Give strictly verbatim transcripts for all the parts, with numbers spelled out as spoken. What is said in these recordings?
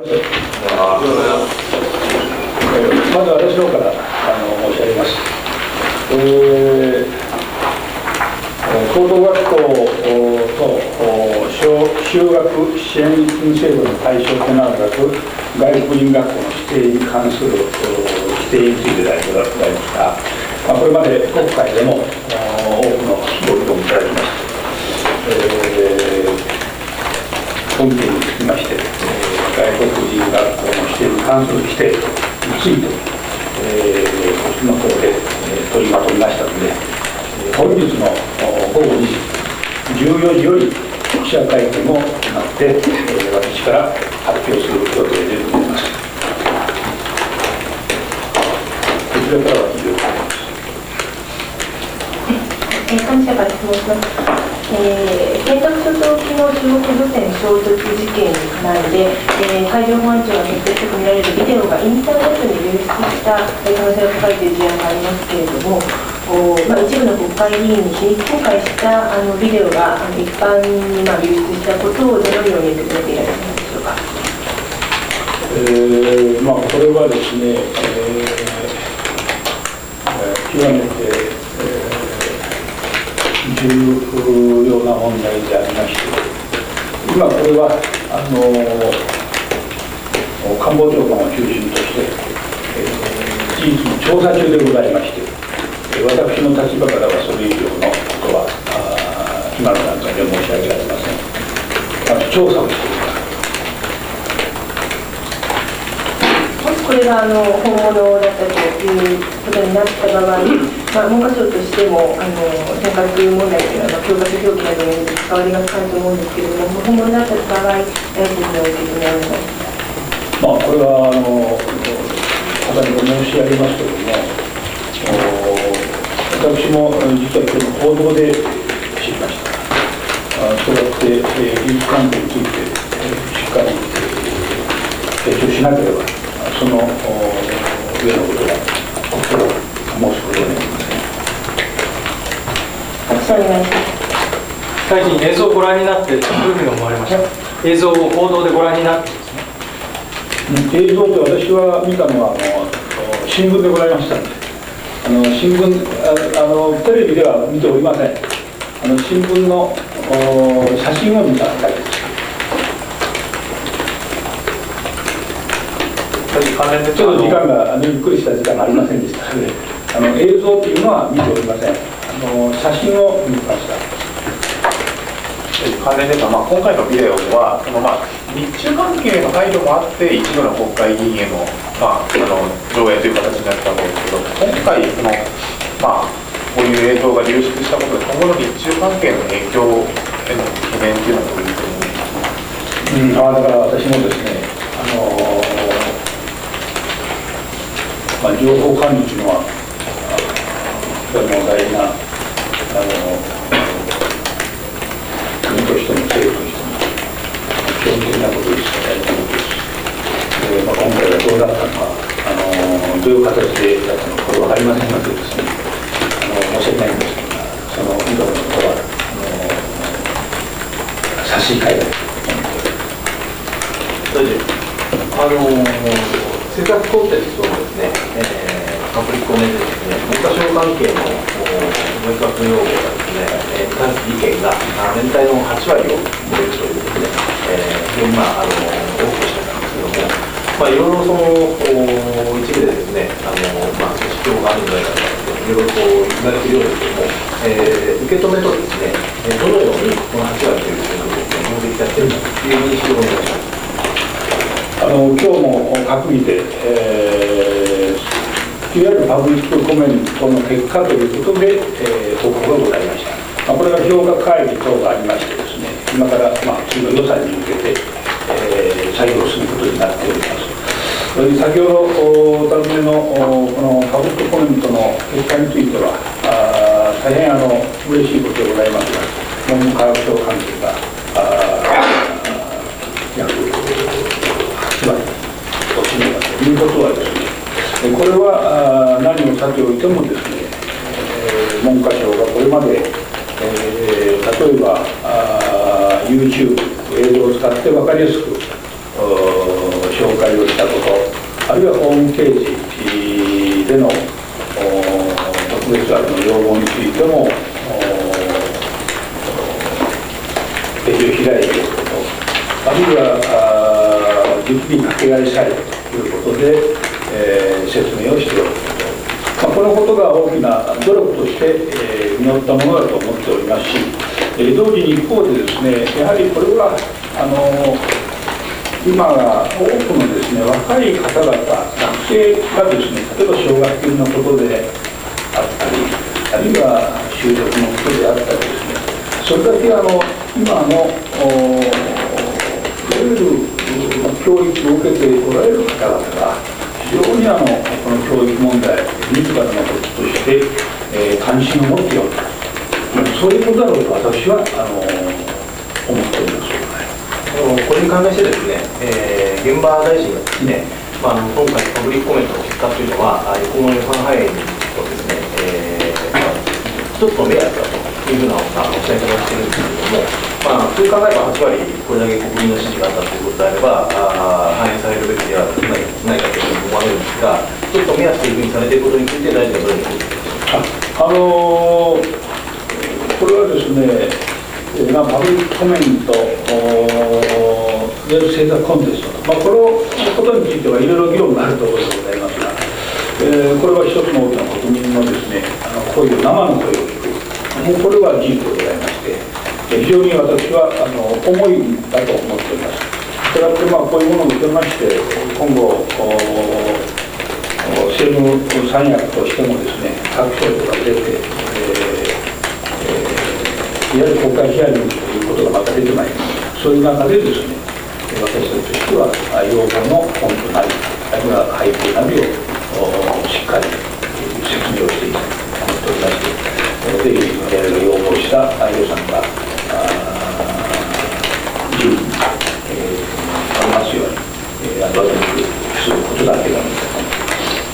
まず私の方からあの申し上げます。えー、高等学校と就学支援金制度の対象となる学外国人学校の指定に関する規定についてでありますが、まあ、これまで国会でも多くのご議論いただきました。えー本件につきまして、外国人学校の指定に関する規定について、えー、その方で、えー、取りまとめましたので、本日のごごにじ、じゅうよじより記者会見を行って、えー、私から発表する予定でございます。こちらからは以上でございます。 感謝から質問します。えー、尖閣諸島沖の中国漁船衝突事件に絡んで、えー、海上保安庁が決定したとみられるビデオがインターネットに流出した可能性が高いという事案がありますけれども、おまあ、一部の国会議員に秘密公開したあのビデオがあの一般に、まあ、流出したことをどのように受け止めていらっしゃるのでしょうか。 えーまあ、これはですね、えー、極めて、えー重要な問題でありまして、今これはあの官房長官を中心として、えー、事実の調査中でございまして、私の立場からはそれ以上のことは今の段階で申し上げられません。あの調査をしています。 もしこれがあの本物だったということになった場合、まあ、文科省としてもあの尖閣問題というのは教科書表記などに使われが深いと思うんですけれども、本物だった場合、どのように受け止められますか。 まあ、これはあの重ねて申し上げますけれども、私も実は今日の報道で知りました。そうやって、えー、技術関係について、えー、しっかり、えー、提供しなければ、その上のことが申すことはできません。 お願いします。 大臣、映像をご覧になって、どういうふうに思われましたか。映像を報道でご覧になってですね。 映像で私は見たのはあの新聞でございましたので、あの新聞ああのテレビでは見ておりません。あの新聞の写真を見ただけです。ちょっと時間がゆっくりした時間がありませんでしたので、あの映像というのは見ておりません。あの写真を見ました。 関連ですが、まあ、今回のビデオではその、まあ、日中関係の配慮もあって一部の国会議員への、まあ、あの上映という形になったんですけど、今回その、まあ、こういう映像が流出したことで今後の日中関係の影響への懸念というのはどういうふうに思いますか。 うん、あだから私もですね、あのまあ、情報管理というのは非常に大事なあの国としても政府としても基本的なことですから大事なことです。で、まあ、今回はどうだったのか、あのどういう形でだったのかこれ分かりませんのでですね、あの申し訳ないんですが、その意図のことはあの差し控えたいと思って大臣、あの生活コンテンツをですね、えー、パブリックコメントでですね、文科省関係の文化用語がですね、えー、関する意見が全体のはちわりを超えるというですね、えー、非常にまああの多くしてたんですけども、まあいろいろその一部でですね、あのまあ主張があるんじゃないかといろいろこう言われているようですけども、えー、受け止めとですね、どのようにこのはちわりということを分析されているかという認識をお願いします。 あの今日も閣議で、えー、いわゆるパブリックコメントの結果ということで、えー、報告がございました。まあ、これが評価会議等がありましてですね、今から、まあ、次の予算に向けて、えー、作業することになっております。それに先ほどお尋ねのこのパブリックコメントの結果については、あ大変あの嬉しいことでございますが、文部科学省関係が約つまりということはですね、これは何をさておいてもですね、えー、文科省がこれまで、えー、例えば YouTube 映像を使って分かりやすく紹介をしたこと、あるいはホームページでの特別枠の要望についてもページを開いていること、あるいは実費に掛け合いされるということで、えー、説明をしておること、まあ、このことが大きな努力として、えー、実ったものだと思っておりますし、えー、同時に一方でですね、やはりこれはあの今が多くのですね、若い方々、学生がですね、例えば奨学金のことであったり、あるいは就職のことであったりですね、それだけあの今のいわゆる教育を受けておられる方々が非常にあのこの教育問題、自らのこととして、えー、関心を持っておる、そういうことだろうと私はあの思っております。 これに関連してですね、えー、現場大臣がですね、まあ、今回のパブリックコメントの結果というのは、今後の予算範囲とですね、えーまあ、一つの目安だというふうなおっしゃり方をしているんですけれども、まあ、普通考えればはち割これだけ国民の支持があったということであれば、あ反映されるべきではないかというふうに思われるんですが、一つの目安というふうにされていることについて、大臣はどのように思っていますか。 あのー、これはですね、まあ、パブリックコメント、いわゆる政策コンテスト、まあ、このことについてはいろいろ議論があるところでございますが、えー、これは一つの大きな国民のですね、あの声を、生の声を聞く、もうこれは事実でございまして、非常に私はあの重いだと思っております。したがって、まあ、こういうものを受けまして、今後、政務三役としてもですね、各省とか出て、えーいわゆる国会ヒアリングということがまた出てまいります。そういう中でですね、私たちとしては要望の根拠なり、あるいは背景なりをしっかり説明をしていきたいと思っておりまして、ぜひ我々が要望した予算が十分にありますように、後々にすることだけがないと思います。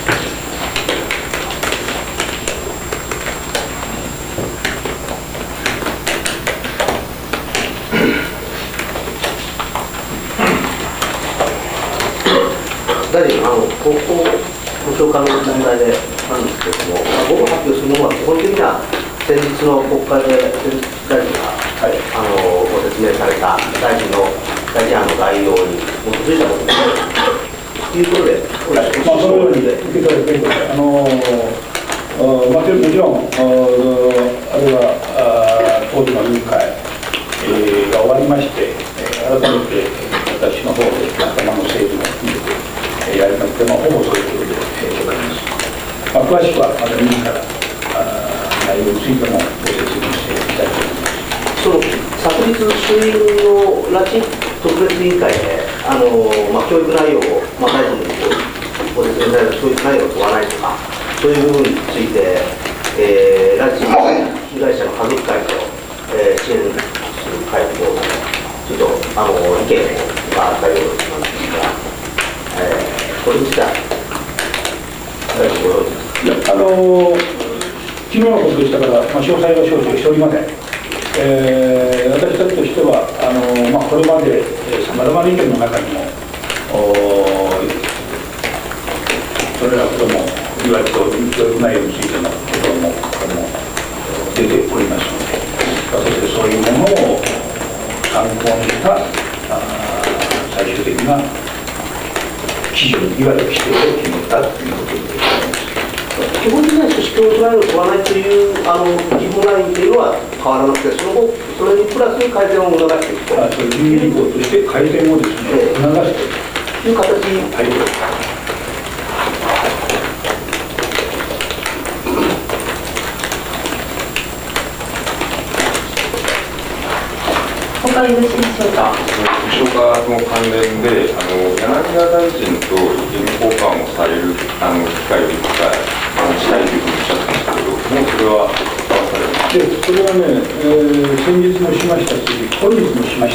大臣、あの高校無償化の問題でなんですけれども、午後発表するものは基本的には先日の国会で先日大臣が、はい、あのご説明された大臣の大臣案の概要に基づいたものということで、まあ、 そのように受け取れているあのまあ、もちろん、あるいは当時の委員会、えー、が終わりまして、改めて私の方で頭の整理も含めてやりまして、まあ、ほぼそういうことでございます。まあ、詳しくはまた自ら内容についてもご説明していきたいと思います。 その昨日、衆院の拉致特別委員会で、あのまあ、教育内容を、まあ、大臣にご説明された教育内容を問わないとか、そういう部分について、えー、拉致被害者の家族会と、えー、支援する会と、ちょっとあの意見があったようなんですが、えーこれについては、 いや、あのー、昨日のことでしたから、まあ、詳細は承知しておりません。えー、私たちとしては、あのーまあ、これまでさまざまな意見の中にも、それらことも言われておる教育内容についてのことも出ておりますので、私はそういうものを参考にした最終的な基準、いわゆる規定を決めたということでございます。 基本的には組織教育内容を問わないというあの基本ラインというのは変わらなくて、その後、それにプラス改善を促していくと。 あそういう事項として改善をですね、促していくという形に入ります。 他よろしいでしょうか。 無償化の関連で、あの柳田大臣と意見交換をされるあの機会をいっかいあのしたいというふうにおっしゃってましたけど、もうそれは交わされます。 で、それはね、えー、先日もしましたし、本日もしました。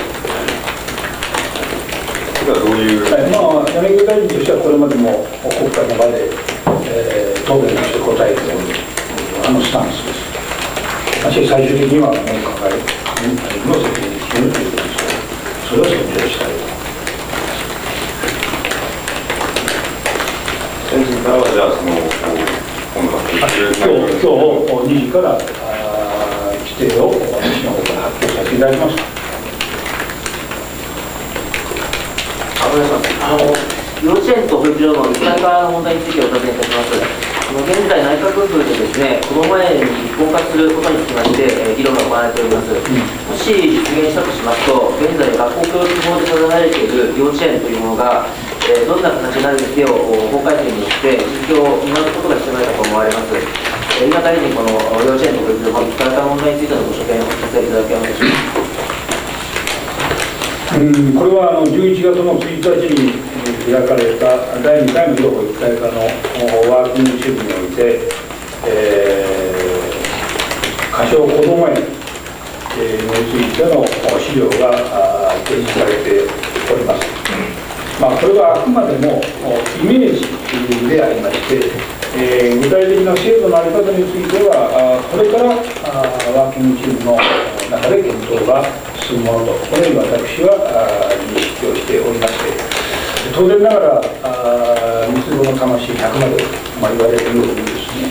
それはどういう、 はい、まあ、柳田大臣としてはこれまでも国会の場で、えー、答弁として答えておるあのスタンスです。しかし最終的には文科会の責任に決めるということですから、それは尊重したいと。 からはじゃあその今度は今日今日にじから規定を私の方から発表させていただきます。 あの幼稚園と保育所の一体化の問題についてお尋ねいたします。あの現在、内閣府でですね、子ども園に一本化することにつきまして、えー、議論が行われております。うん、もし実現したとしますと、現在、学校教育法で定められている幼稚園というものが、えー、どんな形になるべきを法改正によって実況を見直すことが必要なのかと思われます。えー、今、大臣、この幼稚園と保育所の一体化の問題についてのご所見をお聞かせいただけますでしょうか。 うん、これはあのじゅういちがつのついたちに開かれただいにかいの幼保一体化のワーキングチームにおいて、えー、仮称こども園についての資料が提示されております。まあ、これはあくまでもイメージでありまして、えー、具体的な制度の在り方については、これからワーキングチームの中で検討が進むものと、このように私は認識をしておりまして、当然ながら、三つ子の魂ひゃくまで、まあ、言われるようにですね、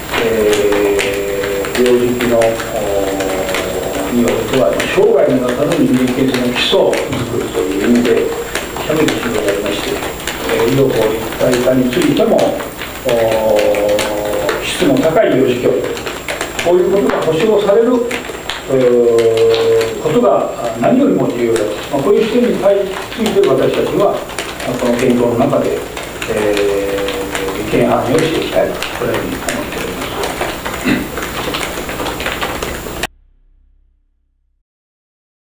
えー、幼児期のによっては、生涯の中の人間形成の基礎を作るという意味で、極めて重要でありまして、幼保一体化についても、質の高い幼児教育、こういうことが保障されることが何よりも重要だと、まあ、こういう視点に対ついて私たちはこの検討の中で、えー、意見反映をしていきたいと、このように思って